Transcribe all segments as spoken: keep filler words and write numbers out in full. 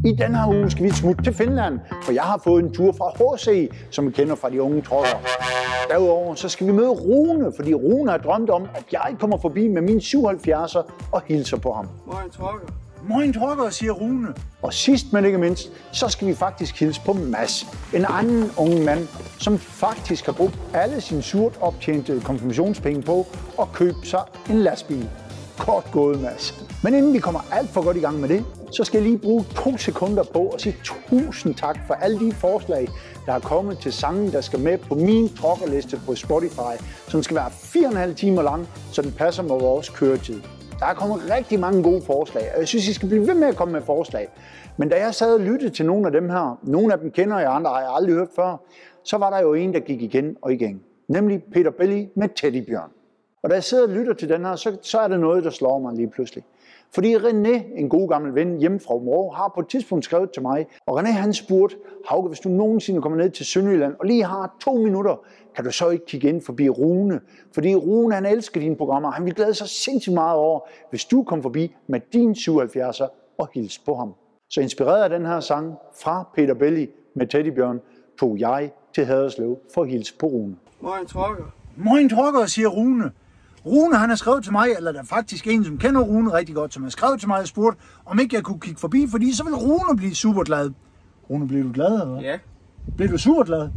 I den her uge skal vi smutte til Finland, for jeg har fået en tur fra H C, som vi kender fra de unge trokker. Derudover så skal vi møde Rune, fordi Rune har drømt om, at jeg kommer forbi med min syvoghalvfjerdser og hilser på ham. Moin trokker. Moin trokker, siger Rune. Og sidst men ikke mindst, så skal vi faktisk hilse på Mads. En anden ung mand, som faktisk har brugt alle sine surt optjente konfirmationspenge på at købe sig en lastbil. Kort gået, Mads. Men inden vi kommer alt for godt i gang med det, så skal jeg lige bruge to sekunder på at sige tusind tak for alle de forslag, der er kommet til sangen, der skal med på min trokkerliste på Spotify, som skal være fire og en halv timer lang, så den passer med vores køretid. Der er kommet rigtig mange gode forslag, og jeg synes, I skal blive ved med at komme med forslag. Men da jeg sad og lyttede til nogle af dem her, nogle af dem kender jeg, andre har jeg aldrig hørt før, så var der jo en, der gik igen og igen. Nemlig Peter Belli med Teddybjørn. Og da jeg sidder og lytter til den her, så, så er det noget, der slår mig lige pludselig. Fordi René, en god gammel ven hjemme fra Områ, har på et tidspunkt skrevet til mig, og René han spurgte, Hauke, hvis du nogensinde kommer ned til Sønderjylland og lige har to minutter, kan du så ikke kigge ind forbi Rune? Fordi Rune, han elsker dine programmer, han vil glæde sig sindssygt meget over, hvis du kom forbi med din syvoghalvfjerdser og hils på ham. Så inspireret af den her sang fra Peter Belli med Teddybjørn, tog jeg til Haderslev for at hilse på Rune. Moin trokker. Moin trokker, siger Rune. Rune han har skrevet til mig, eller der er faktisk en, som kender Rune rigtig godt, som har skrevet til mig og spurgt, om ikke jeg kunne kigge forbi, fordi så vil Rune blive super glad. Rune, bliver du glad, eller hvad? Ja. Bliver du super glad?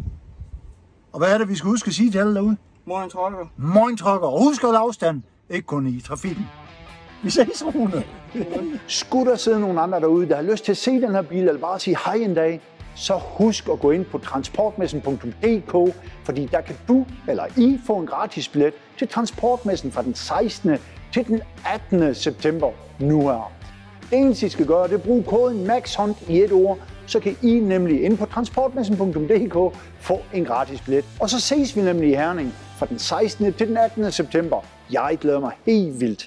Og hvad er det, vi skal huske at sige til alle derude? Moin trokker. Moin trokker, og husk at holde afstand, ikke kun i trafikken. Vi ses, Rune. Skulle der sidde nogen andre derude, der har lyst til at se den her bil, eller bare sige hej en dag, så husk at gå ind på transportmessen punktum d k, fordi der kan du eller I få en gratis billet til Transportmessen fra den sekstende til den attende september nu her. Det eneste I skal gøre, det er at bruge koden MAXHUNT i et ord, så kan I nemlig ind på transportmessen punktum d k få en gratis billet. Og så ses vi nemlig i Herning fra den sekstende til den attende september. Jeg glæder mig helt vildt.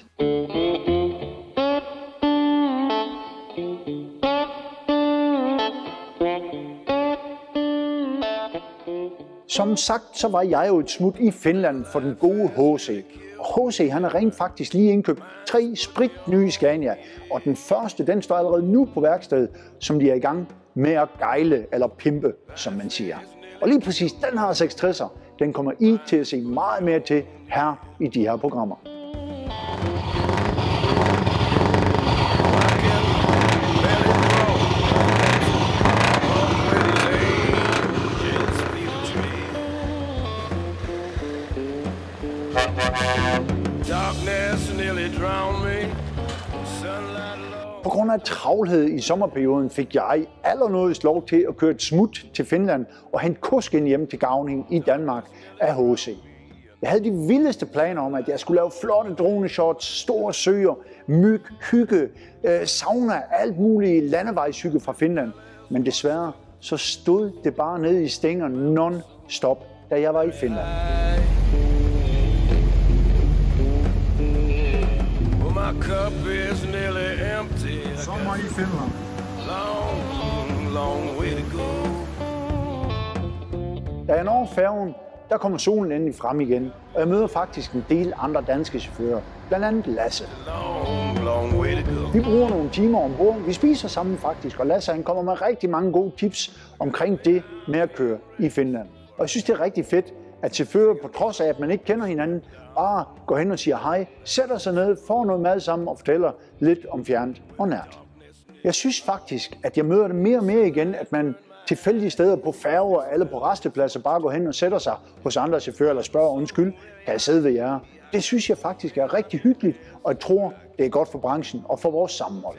Som sagt, så var jeg jo et smut i Finland for den gode H C. Og H C han har rent faktisk lige indkøbt tre sprit nye Scania, og den første, den står allerede nu på værkstedet, som de er i gang med at gejle eller pimpe, som man siger. Og lige præcis den her seksogtresser, den kommer I til at se meget mere til her i de her programmer. På grund af travlhed i sommerperioden fik jeg allernådigst lov til at køre et smut til Finland og hente kusken hjem til gavning i Danmark af H C. Jeg havde de vildeste planer om, at jeg skulle lave flotte droneshots, store søer, myg, hygge, øh, sauna, alt muligt landevejshygge fra Finland. Men desværre så stod det bare nede i stænger non-stop, da jeg var i Finland. Sommer i Finland. Long, long way to go. Da jeg når færgen, der kommer solen endelig frem igen, og jeg møder faktisk en del andre danske chauffører, blandt andet Lasse. Long, long way to go. Vi bruger nogle timer ombord, vi spiser sammen faktisk, og Lasse han kommer med rigtig mange gode tips omkring det med at køre i Finland. Og jeg synes, det er rigtig fedt, at chauffører, på trods af, at man ikke kender hinanden, bare går hen og siger hej, sætter sig ned, får noget mad sammen og fortæller lidt om fjernt og nært. Jeg synes faktisk, at jeg møder det mere og mere igen, at man tilfældige steder på færger eller på rastepladser bare går hen og sætter sig hos andre chauffører eller spørger undskyld, kan jeg sidde ved jer? Det synes jeg faktisk er rigtig hyggeligt, og jeg tror, det er godt for branchen og for vores sammenhold.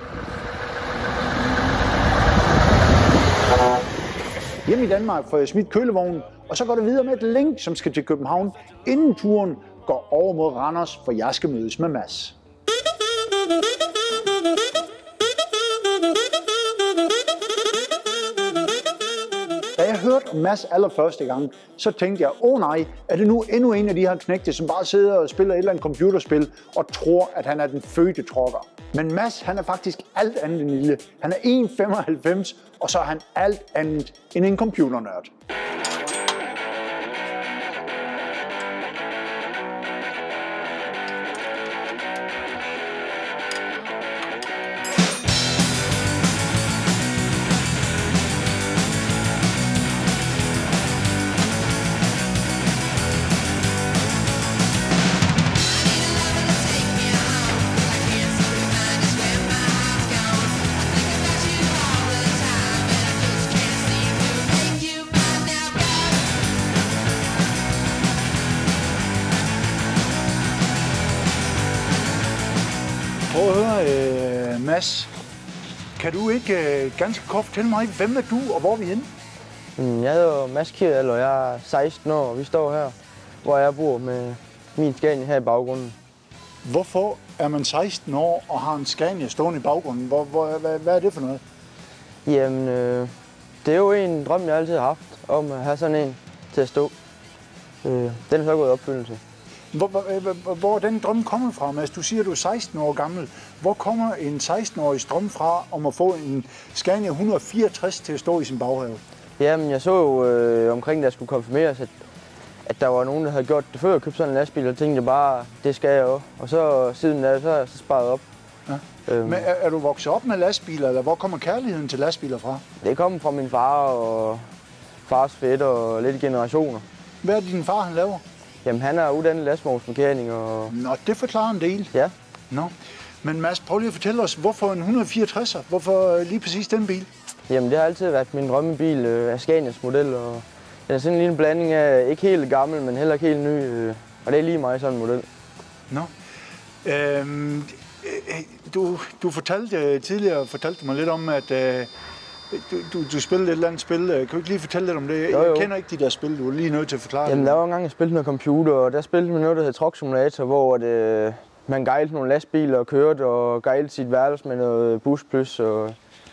Hjemme i Danmark får jeg smidt kølevognen, og så går det videre med et link, som skal til København, inden turen går over mod Randers, for jeg skal mødes med Mads. Da jeg hørte om Mads allerførste gang, så tænkte jeg, åh oh nej, er det nu endnu en af de her knægte, som bare sidder og spiller et eller andet computerspil og tror, at han er den fødte trokker. Men Mads, han er faktisk alt andet end lille. Han er en komma femoghalvfems, og så er han alt andet end en computernørd. Mads, kan du ikke øh, ganske kort fortælle mig, hvem er du, og hvor er vi henne? Jeg hedder Mads Kirel, og jeg er seksten år, og vi står her, hvor jeg bor med min Scania her i baggrunden. Hvorfor er man seksten år og har en Scania stående i baggrunden? Hvor, hvor, hvad, hvad er det for noget? Jamen, øh, det er jo en drøm, jeg altid har haft, om at have sådan en til at stå. Øh, den er så gået i opfyldelse. Hvor, hvor, hvor er den drøm kommet fra, Mads? Du siger, du er seksten år gammel. Hvor kommer en seksten-årig drøm fra om at få en Scania et hundrede fireogtres til at stå i sin baghave? Jamen, jeg så jo øh, omkring, da jeg skulle konfirmeres, at, at der var nogen, der havde gjort det før jeg købte sådan en lastbil, og tænkte bare, det skal jeg også. Og så siden da, så har jeg så sparet op. Ja. Øhm. Men er, er du vokset op med lastbiler, eller hvor kommer kærligheden til lastbiler fra? Det kommer fra min far og fars fætter og lidt generationer. Hvad er det, din far han laver? Jamen, han er uddannet lastvognsmekaniker. Og... Nå, det forklarer en del. Ja. Nå. Men Mads, prøv lige at fortælle os, hvorfor en et hundrede fireogtresser? Hvorfor lige præcis den bil? Jamen, det har altid været min drømmebil øh, af Scanias model. Og den er sådan en lille blanding af, ikke helt gammel, men heller ikke helt ny. Øh, og det er lige mig sådan en model. Nå. Øhm, du, du fortalte tidligere, fortalte mig lidt om, at øh, du, du, du spillede et eller andet spil. Kan du ikke lige fortælle lidt om det? Jo, jo. Jeg kender ikke de der spil, du er lige nødt til at forklare. Jamen, der var en gang, jeg spillede noget computer, og der spillede man noget, der hed Truck Simulator, hvor det, man guidede nogle lastbiler og kørte og guidede sit værelse med noget bus plus. Og,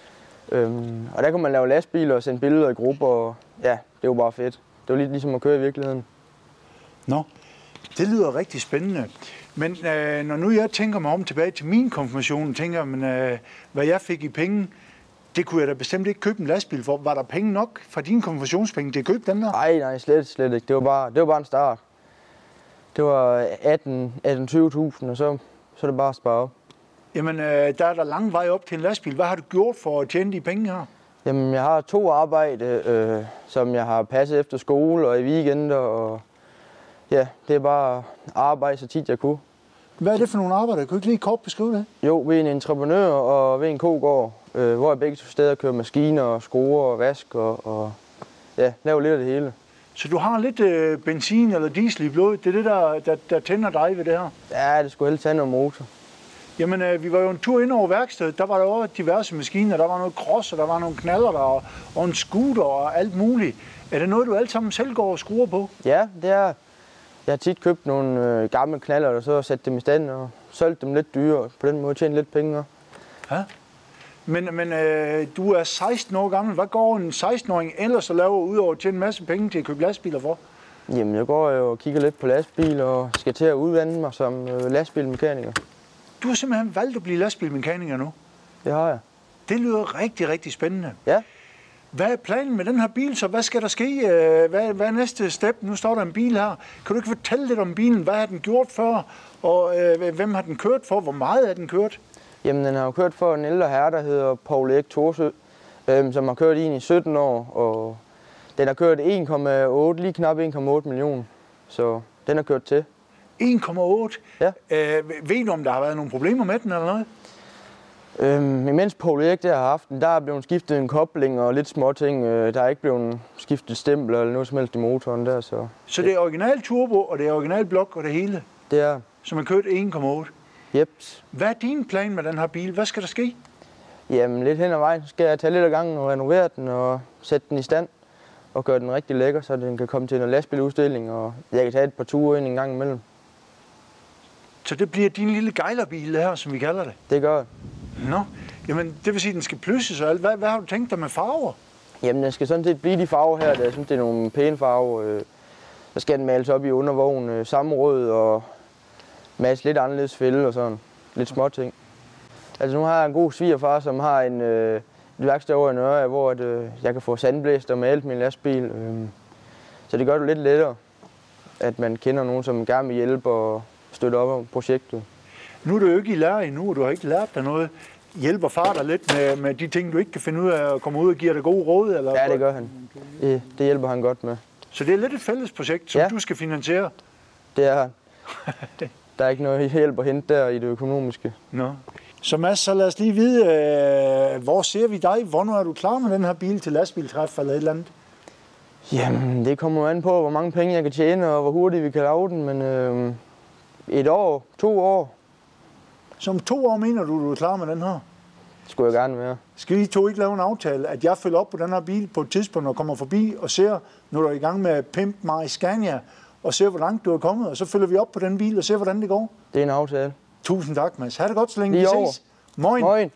øhm, og der kunne man lave lastbiler og sende billeder i grupper, og ja, det var bare fedt. Det var lidt ligesom at køre i virkeligheden. Nå, det lyder rigtig spændende. Men øh, når nu jeg tænker mig om tilbage til min konfirmation, tænker jeg, men, øh, hvad jeg fik i penge, det kunne jeg da bestemt ikke købe en lastbil for. Var der penge nok fra dine konfirmationspenge til at købe den der? Nej, nej, slet, slet ikke. Det var bare, det var bare en start. Det var atten til tyve tusind, og så, så er det bare at spare op. Jamen, øh, der er der lang vej op til en lastbil. Hvad har du gjort for at tjene de penge her? Jamen, jeg har to arbejde, øh, som jeg har passet efter skole og i weekender, og ja, det er bare arbejde så tit jeg kunne. Hvad er det for nogle arbejder? Kan du ikke lige kort beskrive det? Jo, ved en entreprenør og ved en kogård, øh, hvor jeg begge to steder kører maskiner og skruer og vask og, og ja, laver lidt af det hele. Så du har lidt øh, benzin eller diesel i blodet? Det er det, der, der, der tænder dig ved det her? Ja, det skulle helst have noget motor. Jamen, øh, vi var jo en tur ind over værkstedet. Der var der også diverse maskiner. Der var noget cross, og der var nogle knaller der, og, og en scooter og alt muligt. Er det noget, du alt sammen selv går og skruer på? Ja, det er. Jeg har tit købt nogle øh, gamle knaller, og så sat dem i stand og solgt dem lidt dyre, og på den måde tjene lidt penge. Ja. Men, men øh, du er seksten år gammel. Hvad går en seksten-åring ellers og laver ud over at tjene en masse penge til at købe lastbiler for? Jamen, jeg går jo og kigger lidt på lastbiler og skal til at uddanne mig som øh, lastbilmekaniker. Du har simpelthen valgt at blive lastbilmekaniker nu? Det har jeg. Det lyder rigtig, rigtig spændende. Ja. Hvad er planen med den her bil så? Hvad skal der ske? Hvad, hvad er næste step? Nu står der en bil her. Kan du ikke fortælle lidt om bilen? Hvad har den gjort før? Og øh, hvem har den kørt for? Hvor meget har den kørt? Jamen, den har jo kørt for en ældre herre, der hedder Poul Erik Thorsø, øh, som har kørt i i sytten år. Og den har kørt en komma otte, lige knap en komma otte millioner. Så den har kørt til. en komma otte? Ja. Øh, ved du, om der har været nogle problemer med den eller noget? Øhm, imens Poul Erik der har haft den, der er blevet skiftet en kobling og lidt småting. Øh, der er ikke blevet skiftet stempler eller noget som helst i motoren der. Så, så det er original turbo, og det er original blok og det hele? Det er. Så man kørt en komma otte? Jeps. Hvad er din plan med den her bil? Hvad skal der ske? Jamen, lidt hen ad vejen skal jeg tage lidt af gangen og renovere den og sætte den i stand. Og gøre den rigtig lækker, så den kan komme til en lastbiludstilling, og jeg kan tage et par ture ind en gang imellem. Så det bliver din lille gejlerbil her, som vi kalder det? Det gør jeg. Nå, jamen det vil sige, at den skal plysses og alt. Hvad, hvad har du tænkt dig med farver? Jamen, den skal sådan set blive de farver her. Jeg synes, det er nogle pæne farver. Så skal den males op i undervognen, samme rød og masse lidt anderledes fælde og sådan. Lidt små ting. Altså, nu har jeg en god svigerfar, som har en, øh, et værksted over i Nørre, hvor at, øh, jeg kan få sandblæst og malet min lastbil. Øh. Så det gør det lidt lettere, at man kender nogen, som gerne vil hjælpe og støtte op om projektet. Nu er du jo ikke i lære endnu, og du har ikke lært dig noget. Hjælper far dig lidt med, med de ting, du ikke kan finde ud af, at komme ud og give dig gode råd? Eller? Ja, det gør han. Det, det hjælper han godt med. Så det er lidt et fælles projekt, som ja. du skal finansiere? Det er han. Der er ikke noget hjælp at hente der i det økonomiske. Nå. Så Mads, så lad os lige vide, øh, hvor ser vi dig? Hvornår er du klar med den her bil til lastbiltræf eller et eller andet? Jamen, det kommer an på, hvor mange penge jeg kan tjene, og hvor hurtigt vi kan lave den, men øh, et år, to år. Så om to år mener du, du er klar med den her? skulle jeg gerne være. Skal I to ikke lave en aftale, at jeg følger op på den her bil på et tidspunkt og kommer forbi og ser, når du er i gang med Pimp My Scania, og ser, hvor langt du er kommet, og så følger vi op på den bil og ser, hvordan det går? Det er en aftale. Tusind tak, Mads. Ha' det godt, så længe Lige vi over. ses. Moin. Moin.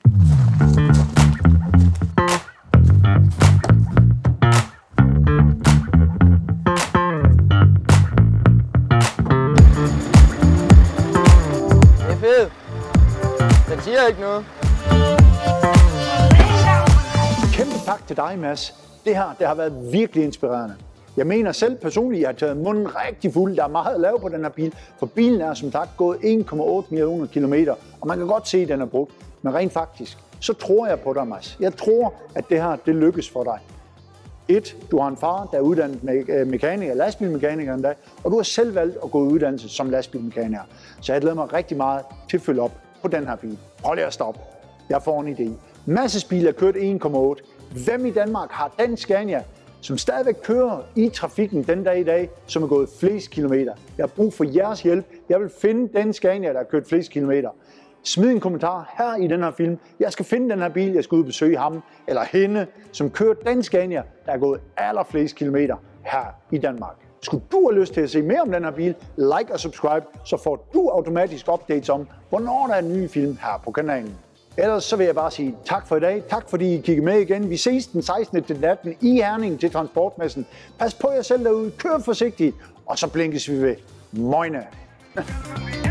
Det er fedt. Den siger ikke noget. Kæmpe tak til dig, Mads. Det her det har været virkelig inspirerende. Jeg mener selv personligt, at jeg har taget munden rigtig fuld. Der er meget at lave på den her bil, for bilen er som sagt gået en komma otte millioner kilometer, og man kan godt se, at den er brugt. Men rent faktisk, så tror jeg på dig, Mads. Jeg tror, at det her det lykkes for dig. Et, du har en far, der er uddannet me- mekaniker, lastbilmekaniker en dag, og du har selv valgt at gå i uddannelse som lastbilmekaniker. Så jeg glæder mig rigtig meget til at følge op på den her bil. Prøv lige at stoppe. Jeg får en idé. Masses biler er kørt en komma otte. Hvem i Danmark har den Scania, som stadigvæk kører i trafikken den dag i dag, som er gået flest kilometer? Jeg har brug for jeres hjælp. Jeg vil finde den Scania, der har kørt flest kilometer. Smid en kommentar her i den her film. Jeg skal finde den her bil, jeg skal ud og besøge ham eller hende, som kører den Scania, der er gået allerflest kilometer her i Danmark. Skulle du have lyst til at se mere om den her bil, like og subscribe, så får du automatisk updates om, hvornår der er en ny film her på kanalen. Ellers så vil jeg bare sige tak for i dag. Tak fordi I kiggede med igen. Vi ses den sekstende til attende i Herning til transportmessen. Pas på jer selv derude. Kør forsigtigt. Og så blinkes vi ved. Moin.